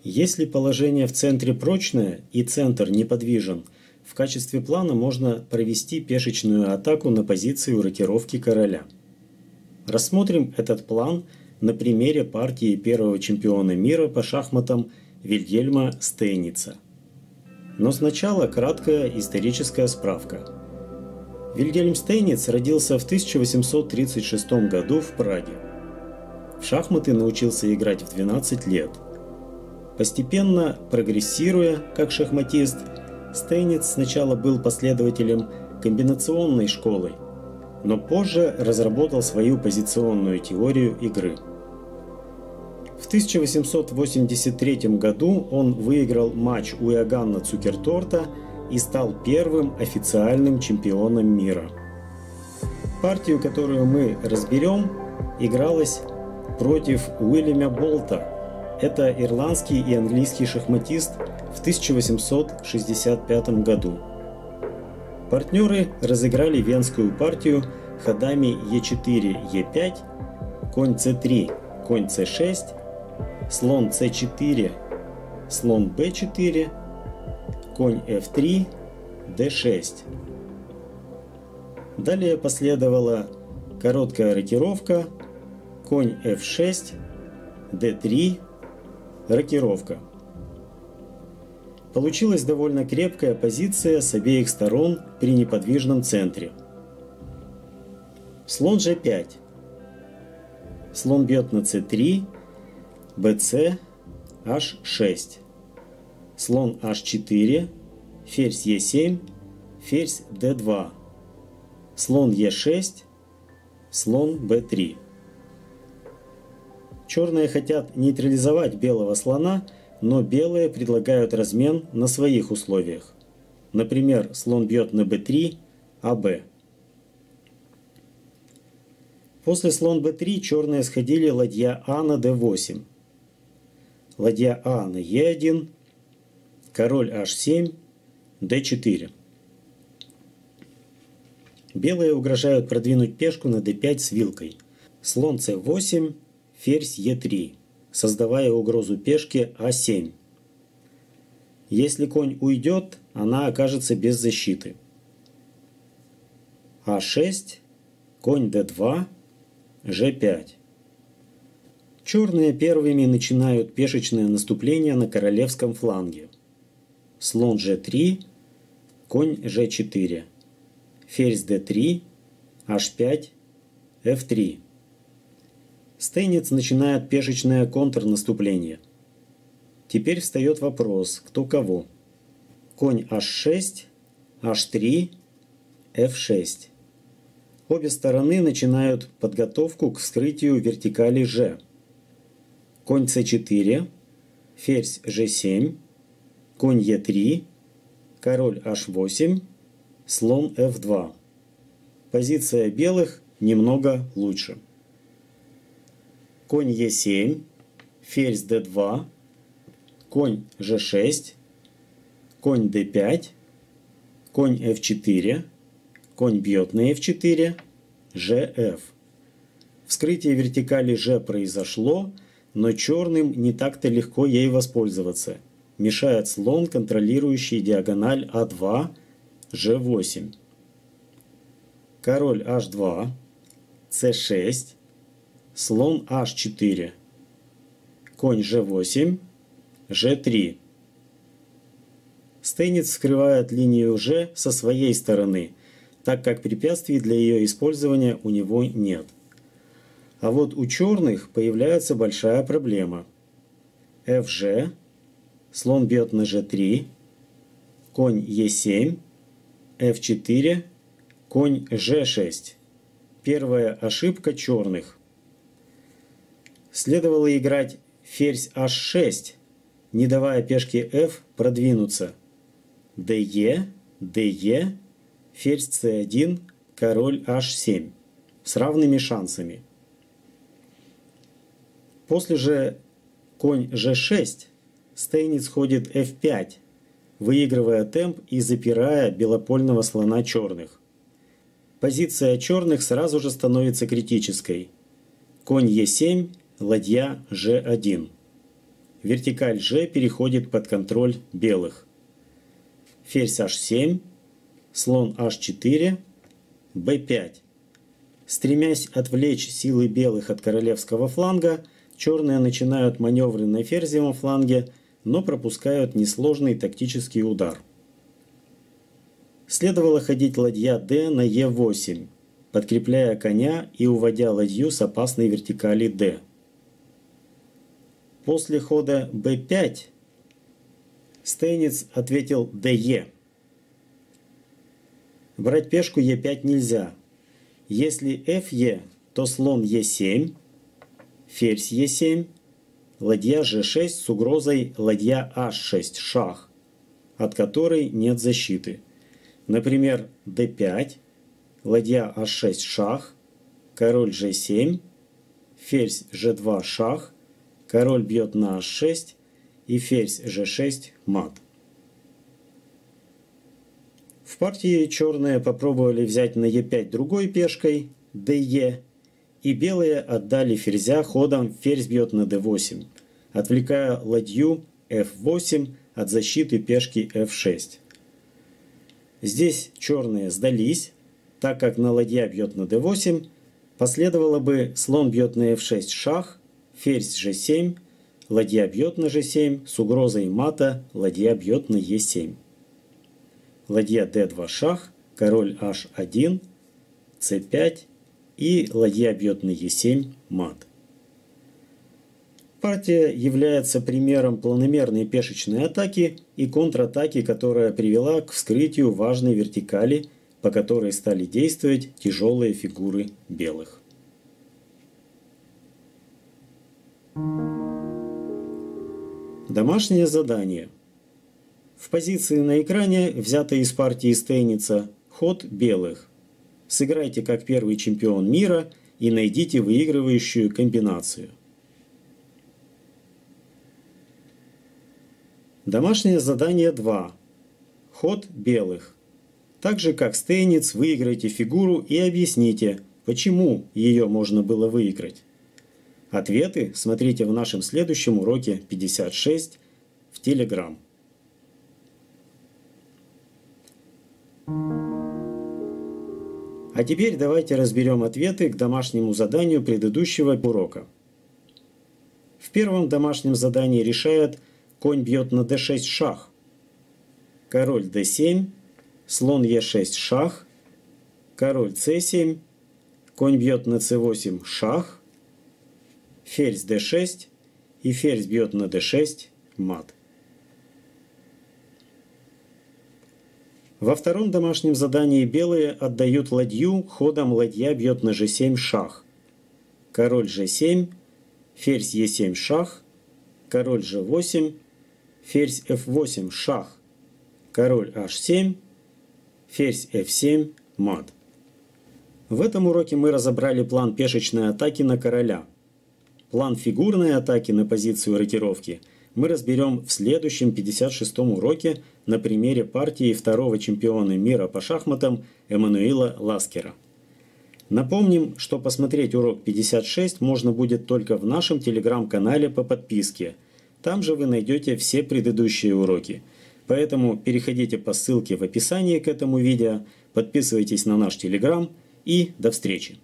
Если положение в центре прочное и центр неподвижен, в качестве плана можно провести пешечную атаку на позицию рокировки короля. Рассмотрим этот план на примере партии первого чемпиона мира по шахматам Вильгельма Стейница. Но сначала краткая историческая справка. Вильгельм Стейниц родился в 1836 году в Праге. В шахматы научился играть в 12 лет. Постепенно прогрессируя как шахматист, Стейниц сначала был последователем комбинационной школы, но позже разработал свою позиционную теорию игры. В 1883 году он выиграл матч у Иоганна Цукерторта и стал первым официальным чемпионом мира. Партию, которую мы разберем, игралась против Уильяма Болта. Это ирландский и английский шахматист в 1865 году. Партнеры разыграли венскую партию ходами Е4, Е5, конь С3, конь С6, слон С4, слон Б4, конь F3, D6. Далее последовала короткая рокировка, конь F6, D3, рокировка. Получилась довольно крепкая позиция с обеих сторон при неподвижном центре. Слон G5. Слон бьет на C3, BC, H6. Слон H4, ферзь E7, ферзь D2. Слон E6, слон B3. Черные хотят нейтрализовать белого слона, но белые предлагают размен на своих условиях. Например, слон бьет на b3, АБ. После слон b3 черные сходили ладья А на d8. Ладья А на e1, король h7, d4. Белые угрожают продвинуть пешку на d5 с вилкой. Слон c8, ферзь e3, создавая угрозу пешке А7. Если конь уйдет, она окажется без защиты. А6, конь d2, G5. Черные первыми начинают пешечное наступление на королевском фланге. Слон G3, конь G4, ферзь d3, H5, F3. Стейниц начинает пешечное контрнаступление. Теперь встает вопрос, кто кого. Конь H6, H3, F6. Обе стороны начинают подготовку к вскрытию вертикали G. Конь C4, ферзь G7, конь E3, король H8, слон F2. Позиция белых немного лучше. Конь Е7, ферзь d2, конь G6, конь d5, конь F4, конь бьет на F4, GF. Вскрытие вертикали G произошло, но черным не так-то легко ей воспользоваться. Мешает слон, контролирующий диагональ А2, G8. Король H2, C6, слон H4, конь G8, G3. Стейниц скрывает линию G со своей стороны, так как препятствий для ее использования у него нет. А вот у черных появляется большая проблема. FG, слон бьет на G3, конь E7, F4, конь G6. Первая ошибка черных. Следовало играть ферзь H6, не давая пешке F продвинуться. DE, DE, ферзь C1, король H7 с равными шансами. После же конь G6 Стейниц ходит F5, выигрывая темп и запирая белопольного слона черных. Позиция черных сразу же становится критической. Конь E7, ладья G1. вертикаль G переходит под контроль белых. Ферзь H7, слон H4, B5. Стремясь отвлечь силы белых от королевского фланга, черные начинают маневры на ферзевом фланге, но пропускают несложный тактический удар. Следовало ходить ладья D на E8, подкрепляя коня и уводя ладью с опасной вертикали D. После хода B5 Стейниц ответил DE. Брать пешку E5 нельзя. Если FE, то слон E7, ферзь E7, ладья G6 с угрозой ладья H6 шах, от которой нет защиты. Например, D5, ладья H6 шах, король G7, ферзь G2 шах, король бьет на H6 и ферзь G6 мат. В партии черные попробовали взять на E5 другой пешкой, DE, и белые отдали ферзя ходом ферзь бьет на D8, отвлекая ладью F8 от защиты пешки F6. Здесь черные сдались, так как на ладья бьет на D8, последовало бы слон бьет на F6 шах, ферзь G7, ладья бьет на G7 с угрозой мата, ладья бьет на E7. Ладья D2 шах, король H1, C5 и ладья бьет на E7 мат. Партия является примером планомерной пешечной атаки и контратаки, которая привела к вскрытию важной вертикали, по которой стали действовать тяжелые фигуры белых. Домашнее задание. В позиции на экране, взятой из партии Стейница, ход белых. Сыграйте как первый чемпион мира и найдите выигрывающую комбинацию. Домашнее задание 2. Ход белых. Так же как Стейниц, выиграйте фигуру и объясните, почему ее можно было выиграть. Ответы смотрите в нашем следующем уроке 56 в Telegram. А теперь давайте разберем ответы к домашнему заданию предыдущего урока. В первом домашнем задании решают конь бьет на d6 шах, король d7, слон e6 шах, король c7, конь бьет на c8 шах, ферзь d6 и ферзь бьет на d6 мат. Во втором домашнем задании белые отдают ладью ходом ладья бьет на g7 шах, король g7, ферзь e7 шах, король g8, ферзь f8 шах, король h7, ферзь f7 мат. В этом уроке мы разобрали план пешечной атаки на короля. План фигурной атаки на позицию рокировки мы разберем в следующем 56-м уроке на примере партии второго чемпиона мира по шахматам Эммануила Ласкера. Напомним, что посмотреть урок 56 можно будет только в нашем телеграм-канале по подписке. Там же вы найдете все предыдущие уроки. Поэтому переходите по ссылке в описании к этому видео, подписывайтесь на наш телеграм и до встречи!